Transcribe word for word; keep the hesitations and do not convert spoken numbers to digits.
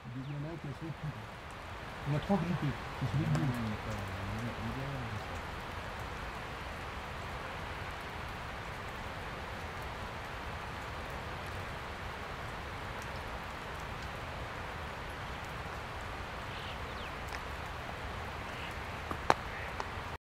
Il y en a un qui a son cul. Il y a trois grippés. C'est celui de nous.